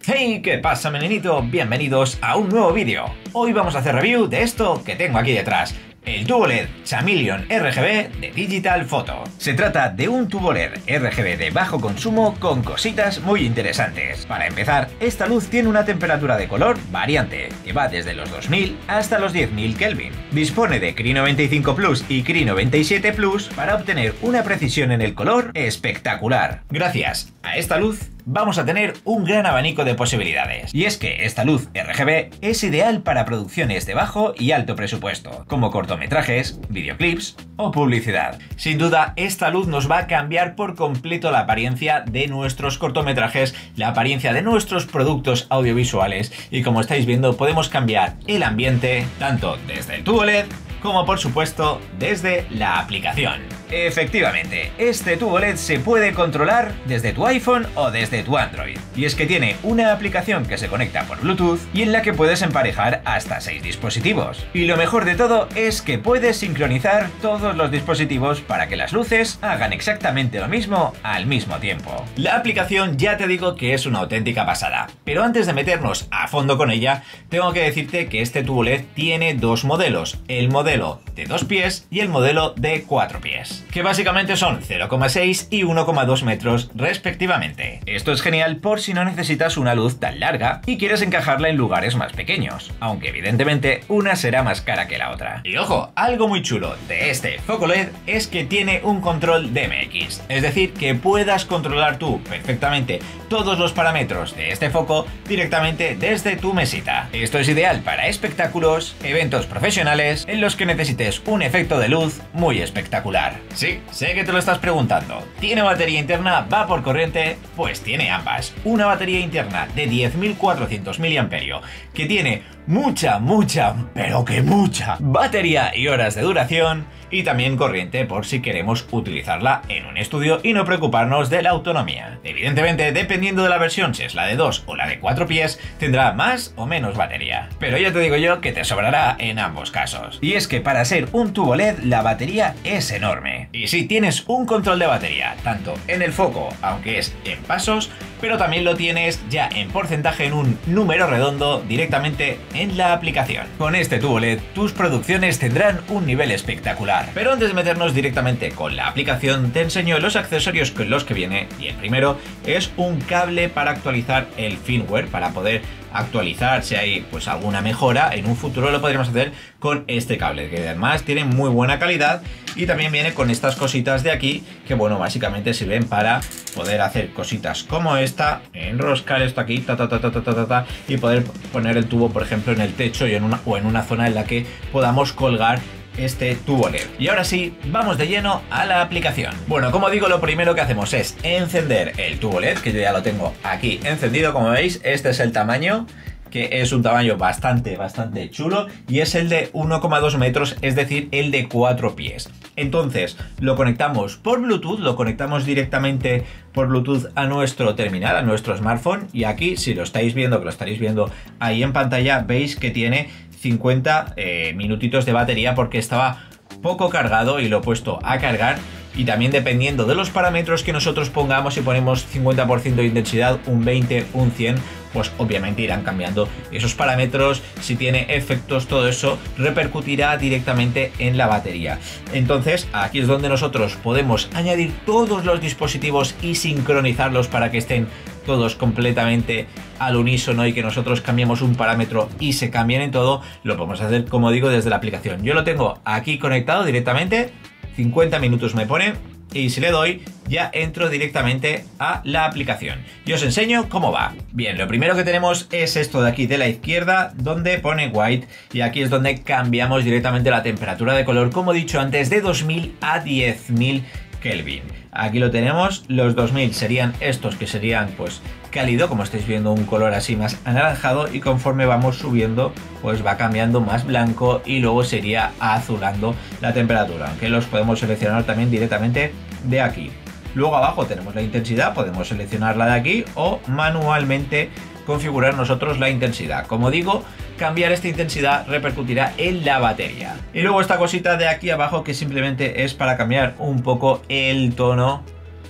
Hey, ¿qué pasa, menenito? Bienvenidos a un nuevo vídeo. Hoy vamos a hacer review de esto que tengo aquí detrás, el tubo LED Chameleon RGB de Digital Photo. Se trata de un tubo LED RGB de bajo consumo con cositas muy interesantes. Para empezar, esta luz tiene una temperatura de color variante, que va desde los 2000 hasta los 10.000 Kelvin. Dispone de Cree 95 Plus y Cree 97 Plus para obtener una precisión en el color espectacular. Gracias a esta luz, vamos a tener un gran abanico de posibilidades. Y es que esta luz RGB es ideal para producciones de bajo y alto presupuesto, como cortometrajes, videoclips o publicidad. Sin duda, esta luz nos va a cambiar por completo la apariencia de nuestros cortometrajes, la apariencia de nuestros productos audiovisuales, y como estáis viendo, podemos cambiar el ambiente tanto desde el tubo LED como por supuesto desde la aplicación. Efectivamente, este tubo LED se puede controlar desde tu iPhone o desde tu Android. Y es que tiene una aplicación que se conecta por Bluetooth y en la que puedes emparejar hasta 6 dispositivos. Y lo mejor de todo es que puedes sincronizar todos los dispositivos para que las luces hagan exactamente lo mismo al mismo tiempo. La aplicación ya te digo que es una auténtica pasada. Pero antes de meternos a fondo con ella, tengo que decirte que este tubo LED tiene dos modelos. El modelo de 2 pies y el modelo de 4 pies, que básicamente son 0,6 y 1,2 metros respectivamente. Esto es genial por si no necesitas una luz tan larga y quieres encajarla en lugares más pequeños, aunque evidentemente una será más cara que la otra. Y ojo, algo muy chulo de este foco LED es que tiene un control DMX, es decir, que puedas controlar tú perfectamente todos los parámetros de este foco directamente desde tu mesita. Esto es ideal para espectáculos, eventos profesionales en los que necesites un efecto de luz muy espectacular. Sí, sé que te lo estás preguntando. ¿Tiene batería interna? ¿Va por corriente? Pues tiene ambas. Una batería interna de 10.400 mAh que tiene mucha, pero que mucha batería y horas de duración, y también corriente por si queremos utilizarla en un estudio y no preocuparnos de la autonomía. Evidentemente, dependiendo de la versión, si es la de 2 o la de 4 pies, tendrá más o menos batería. Pero ya te digo yo que te sobrará en ambos casos. Y es que para ser un tubo LED, la batería es enorme. Y sí, tienes un control de batería, tanto en el foco, aunque es en pasos, pero también lo tienes ya en porcentaje en un número redondo directamente en la aplicación. Con este tubo LED, tus producciones tendrán un nivel espectacular. Pero antes de meternos directamente con la aplicación, te enseño los accesorios con los que viene, y el primero es un cable para actualizar el firmware, para poder actualizar si hay pues alguna mejora. En un futuro lo podríamos hacer con este cable, que además tiene muy buena calidad, y también viene con estas cositas de aquí que, bueno, básicamente sirven para poder hacer cositas como esta, enroscar esto aquí y poder poner el tubo, por ejemplo, en el techo y en una zona en la que podamos colgar este tubo LED. Y ahora sí, vamos de lleno a la aplicación. Bueno, como digo, lo primero que hacemos es encender el tubo LED, que yo ya lo tengo aquí encendido. Como veis, este es el tamaño, que es un tamaño bastante chulo, y es el de 1,2 metros, es decir, el de 4 pies. Entonces lo conectamos por Bluetooth, lo conectamos directamente por Bluetooth a nuestro terminal, a nuestro smartphone, y aquí, si lo estáis viendo, que lo estaréis viendo ahí en pantalla, veis que tiene 50 minutitos de batería porque estaba poco cargado y lo he puesto a cargar. Y también, dependiendo de los parámetros que nosotros pongamos, si ponemos 50% de intensidad, un 20, un 100, pues obviamente irán cambiando esos parámetros. Si tiene efectos, todo eso repercutirá directamente en la batería. Entonces aquí es donde nosotros podemos añadir todos los dispositivos y sincronizarlos para que estén todos completamente al unísono y que nosotros cambiemos un parámetro y se cambien en todo. Lo podemos hacer, como digo, desde la aplicación. Yo lo tengo aquí conectado directamente, 50 minutos me pone, y si le doy ya entro directamente a la aplicación y os enseño cómo va. Bien, lo primero que tenemos es esto de aquí de la izquierda, donde pone white, y aquí es donde cambiamos directamente la temperatura de color, como he dicho antes, de 2000 a 10.000 Kelvin. Aquí lo tenemos, los 2000 serían estos, que serían pues cálido, como estáis viendo, un color así más anaranjado, y conforme vamos subiendo pues va cambiando más blanco y luego sería azulando la temperatura, aunque los podemos seleccionar también directamente de aquí. Luego abajo tenemos la intensidad, podemos seleccionarla de aquí o manualmente configurar nosotros la intensidad. Como digo, cambiar esta intensidad repercutirá en la batería. Y luego esta cosita de aquí abajo, que simplemente es para cambiar un poco el tono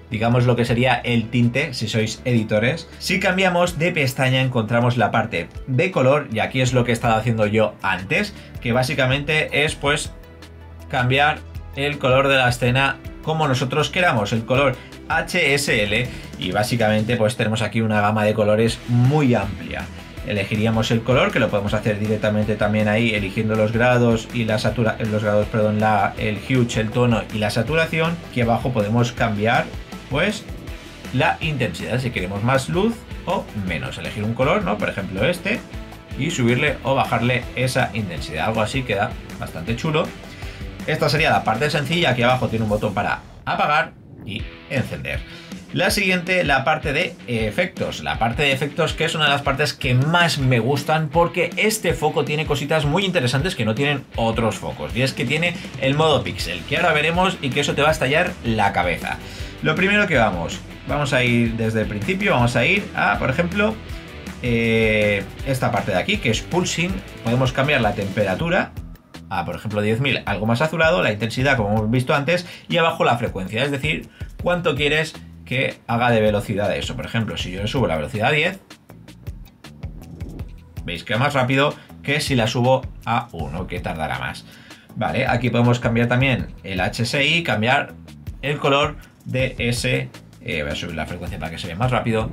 digamos lo que sería el tinte si sois editores. Si cambiamos de pestaña encontramos la parte de color y aquí es lo que he estado haciendo yo antes, que básicamente es pues cambiar el color de la escena como nosotros queramos, el color HSL, y básicamente pues tenemos aquí una gama de colores muy amplia. Elegiríamos el color, que lo podemos hacer directamente también ahí, eligiendo los grados y la saturación, el hue, el tono y la saturación. Aquí abajo podemos cambiar pues la intensidad, si queremos más luz o menos. Elegir un color, ¿no? Por ejemplo este, y subirle o bajarle esa intensidad. Algo así queda bastante chulo. Esta sería la parte sencilla. Aquí abajo tiene un botón para apagar y encender. La siguiente, la parte de efectos. La parte de efectos, que es una de las partes que más me gustan, porque este foco tiene cositas muy interesantes que no tienen otros focos. Y es que tiene el modo pixel, que ahora veremos y que eso te va a estallar la cabeza. Lo primero que vamos a ir desde el principio, vamos a ir a, por ejemplo, esta parte de aquí, que es pulsing. Podemos cambiar la temperatura a, por ejemplo, 10.000, algo más azulado, la intensidad como hemos visto antes, y abajo la frecuencia, es decir, cuánto quieres que haga de velocidad de eso. Por ejemplo, si yo le subo la velocidad a 10, veis que va más rápido que si la subo a 1, que tardará más. Vale, aquí podemos cambiar también el HSI, cambiar el color de ese, voy a subir la frecuencia para que se vea más rápido,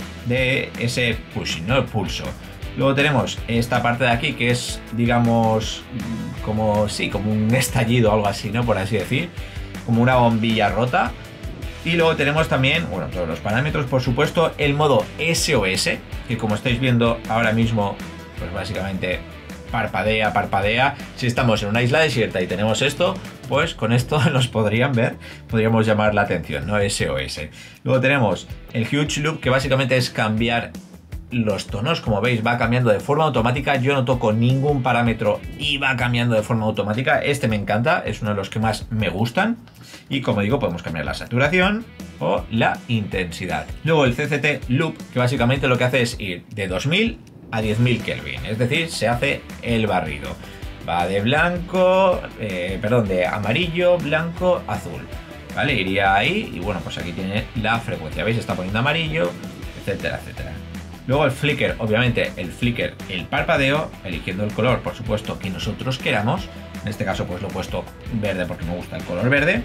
de ese pushing, ¿no? El pulso. Luego tenemos esta parte de aquí que es, digamos, como un estallido o algo así, ¿no? Por así decir, como una bombilla rota. Y luego tenemos también, bueno, todos los parámetros, por supuesto, el modo SOS, que como estáis viendo ahora mismo, pues básicamente parpadea. Si estamos en una isla desierta y tenemos esto, pues con esto nos podrían ver, podríamos llamar la atención, ¿no? SOS. Luego tenemos el Huge Loop, que básicamente es cambiar los tonos. Como veis, va cambiando de forma automática. Yo no toco ningún parámetro y va cambiando de forma automática. Este me encanta, es uno de los que más me gustan. Y como digo, podemos cambiar la saturación o la intensidad. Luego el CCT Loop, que básicamente lo que hace es ir de 2000 a 10.000 Kelvin, es decir, se hace el barrido. Va de blanco, de amarillo, blanco, azul. ¿Vale? Iría ahí y bueno, pues aquí tiene la frecuencia. ¿Veis? Está poniendo amarillo, etcétera, etcétera. Luego el flicker, obviamente el parpadeo, eligiendo el color, por supuesto, que nosotros queramos. En este caso pues lo he puesto verde porque me gusta el color verde.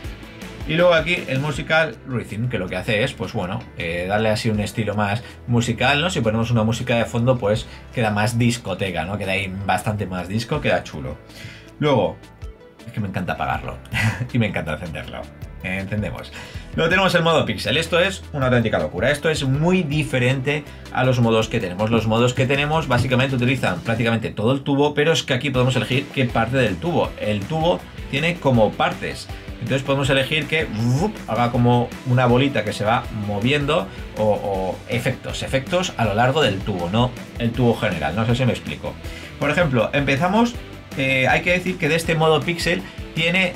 Y luego aquí el musical rhythm, que lo que hace es, pues bueno, darle así un estilo más musical, ¿no? Si ponemos una música de fondo, pues queda más discoteca, ¿no? Queda ahí bastante más disco, queda chulo. Luego, es que me encanta apagarlo y me encanta encenderlo. Entendemos. Luego tenemos el modo pixel. Esto es una auténtica locura. Esto es muy diferente a los modos que tenemos. Los modos que tenemos básicamente utilizan prácticamente todo el tubo, pero es que aquí podemos elegir qué parte del tubo. El tubo tiene como partes. Entonces podemos elegir que haga como una bolita que se va moviendo o efectos a lo largo del tubo, no el tubo general. No sé si me explico. Por ejemplo, empezamos. Hay que decir que de este modo pixel tiene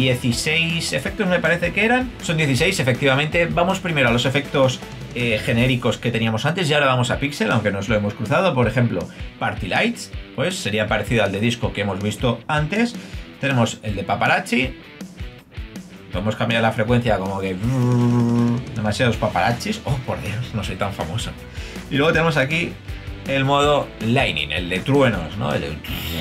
16 efectos, me parece que eran. Son 16, efectivamente. Vamos primero a los efectos genéricos que teníamos antes y ahora vamos a pixel, aunque nos lo hemos cruzado. Por ejemplo, Party Lights, pues sería parecido al de disco que hemos visto antes. Tenemos el de paparazzi. Podemos cambiar la frecuencia como que demasiados paparazzis. Oh, por Dios, no soy tan famoso. Y luego tenemos aquí el modo lightning, el de truenos, ¿no? El de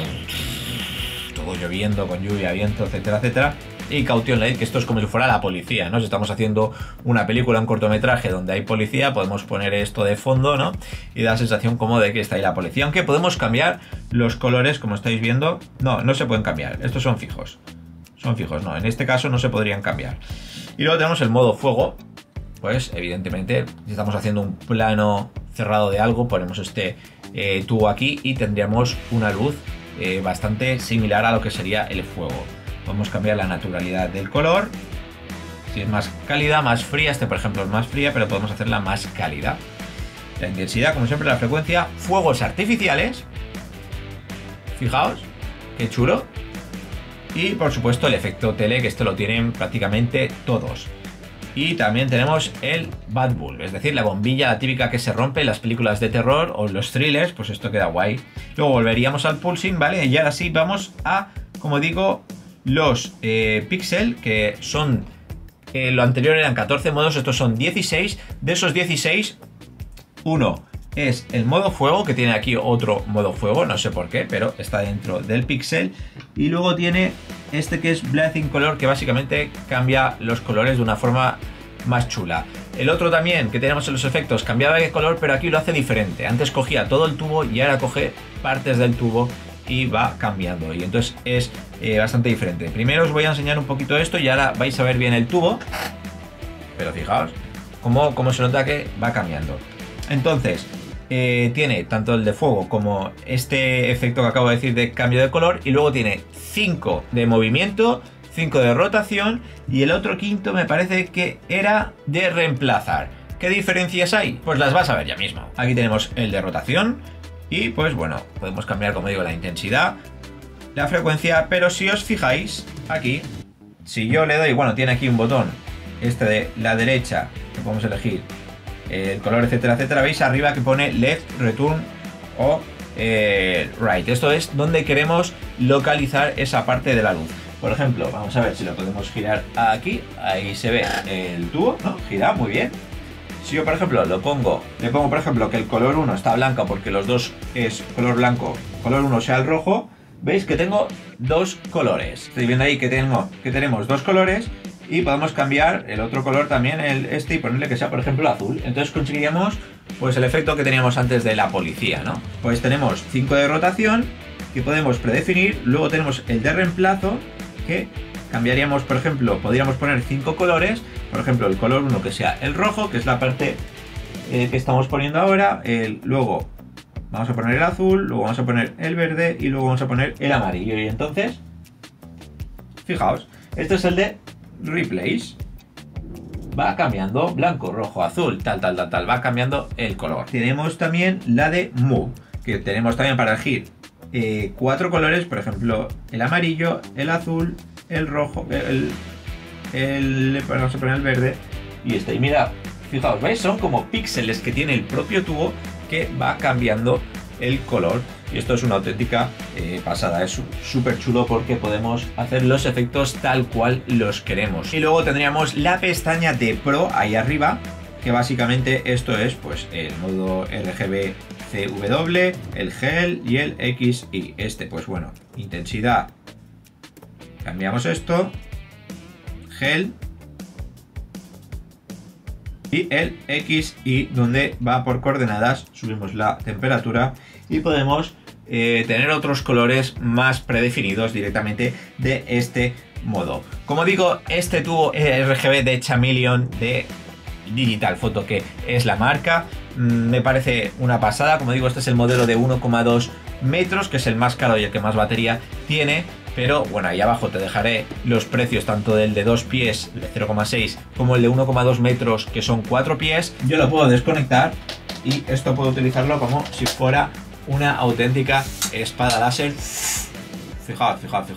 todo lloviendo, con lluvia, viento, etcétera, etcétera. Y Caution Light, que esto es como si fuera la policía, ¿no? Si estamos haciendo una película, un cortometraje donde hay policía, podemos poner esto de fondo, ¿no? Y da la sensación como de que está ahí la policía. Aunque podemos cambiar los colores, como estáis viendo. No, no se pueden cambiar. Estos son fijos. Son fijos, no. En este caso no se podrían cambiar. Y luego tenemos el modo fuego. Pues evidentemente, si estamos haciendo un plano cerrado de algo, ponemos este tubo aquí y tendríamos una luz bastante similar a lo que sería el fuego. Podemos cambiar la naturalidad del color. Si es más cálida, más fría. Este, por ejemplo, es más fría, pero podemos hacerla más cálida. La intensidad, como siempre, la frecuencia. Fuegos artificiales. Fijaos, qué chulo. Y, por supuesto, el efecto tele, que esto lo tienen prácticamente todos. Y también tenemos el Bad Bulb, es decir, la bombilla, la típica que se rompe en las películas de terror o los thrillers, pues esto queda guay. Luego volveríamos al pulsing, ¿vale? Y ahora sí vamos a, como digo, los píxel, que son lo anterior eran 14 modos, estos son 16. De esos 16, uno es el modo fuego, que tiene aquí otro modo fuego, no sé por qué, pero está dentro del pixel. Y luego tiene este que es Blazing Color, que básicamente cambia los colores de una forma más chula. El otro también que tenemos en los efectos cambiaba de color, pero aquí lo hace diferente. Antes cogía todo el tubo y ahora coge partes del tubo y va cambiando, y entonces es bastante diferente. Primero os voy a enseñar un poquito esto y ahora vais a ver bien el tubo, pero fijaos cómo se nota que va cambiando. Entonces tiene tanto el de fuego como este efecto que acabo de decir de cambio de color, y luego tiene 5 de movimiento, 5 de rotación, y el otro quinto me parece que era de reemplazar. ¿Qué diferencias hay? Pues las vas a ver ya mismo. Aquí tenemos el de rotación y pues bueno, podemos cambiar, como digo, la intensidad, la frecuencia, pero si os fijáis aquí, si yo le doy, bueno, tiene aquí un botón, este de la derecha, que podemos elegir el color, etcétera, etcétera. Veis arriba que pone left, return o right. Esto es donde queremos localizar esa parte de la luz. Por ejemplo, vamos a ver si lo podemos girar aquí. Ahí se ve el tubo, ¿no? Gira muy bien. Si yo, por ejemplo, le pongo, por ejemplo, que el color 1 está blanco porque los dos es color blanco, color 1 sea el rojo, veis que tengo dos colores. Estáis viendo ahí que tenemos dos colores. Y podemos cambiar el otro color también, y ponerle que sea, por ejemplo, azul. Entonces conseguiríamos pues el efecto que teníamos antes de la policía, ¿no? Pues tenemos 5 de rotación que podemos predefinir. Luego tenemos el de reemplazo, que cambiaríamos, por ejemplo, podríamos poner 5 colores. Por ejemplo, el color 1 que sea el rojo, que es la parte que estamos poniendo ahora. Luego vamos a poner el azul, luego vamos a poner el verde y luego vamos a poner el amarillo. Y entonces, fijaos, este es el de Replace. Va cambiando blanco, rojo, azul, tal, va cambiando el color. Tenemos también la de Move, que tenemos también para elegir 4 colores, por ejemplo, el amarillo, el azul, el rojo, vamos a poner el verde y este. Y mira, fijaos, ¿veis? Son como píxeles que tiene el propio tubo que va cambiando el color. Y esto es una auténtica pasada, es súper chulo porque podemos hacer los efectos tal cual los queremos. Y luego tendríamos la pestaña de Pro ahí arriba, que básicamente esto es pues el modo RGB CW, el gel y el XY. Este pues bueno, intensidad, cambiamos esto, gel, y el XY donde va por coordenadas, subimos la temperatura y podemos tener otros colores más predefinidos directamente de este modo. Como digo, este tubo RGB de Chameleon de Digital Photo, que es la marca, me parece una pasada. Como digo, este es el modelo de 1,2 metros, que es el más caro y el que más batería tiene. Pero bueno, ahí abajo te dejaré los precios tanto del de 2 pies, de 0,6, como el de 1,2 metros, que son 4 pies. Yo lo puedo desconectar y esto puedo utilizarlo como si fuera una auténtica espada láser. Fijaos.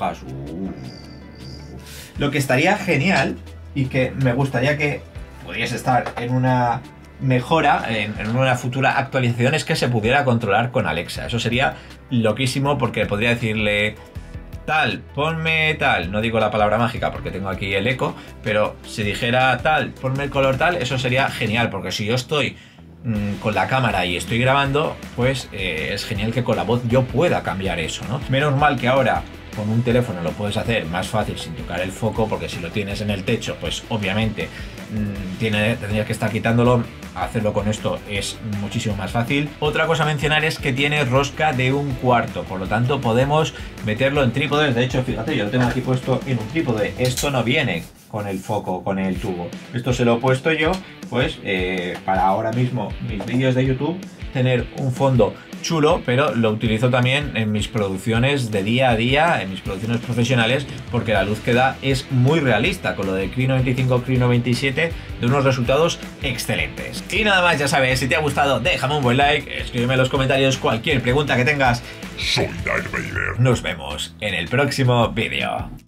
Lo que estaría genial y que me gustaría que pudiese estar en una mejora, en una futura actualización, es que se pudiera controlar con Alexa. Eso sería loquísimo porque podría decirle: tal, ponme tal, no digo la palabra mágica porque tengo aquí el eco, pero si dijera tal, ponme el color tal, eso sería genial, porque si yo estoy con la cámara y estoy grabando, pues es genial que con la voz yo pueda cambiar eso, ¿no? Menos mal que ahora con un teléfono lo puedes hacer más fácil sin tocar el foco, porque si lo tienes en el techo, pues obviamente tendrías que estar quitándolo. Hacerlo con esto es muchísimo más fácil. Otra cosa a mencionar es que tiene rosca de 1/4, por lo tanto podemos meterlo en trípodes. De hecho, fíjate, yo lo tengo aquí puesto en un trípode. Esto no viene con el foco, con el tubo. Esto se lo he puesto yo, pues para ahora mismo mis vídeos de YouTube, tener un fondo chulo, pero lo utilizo también en mis producciones de día a día, en mis producciones profesionales, porque la luz que da es muy realista, con lo de Cree 95, Cree 97, de unos resultados excelentes. Y nada más, ya sabes, si te ha gustado, déjame un buen like, escríbeme en los comentarios cualquier pregunta que tengas. Soy Darth Vader. Nos vemos en el próximo vídeo.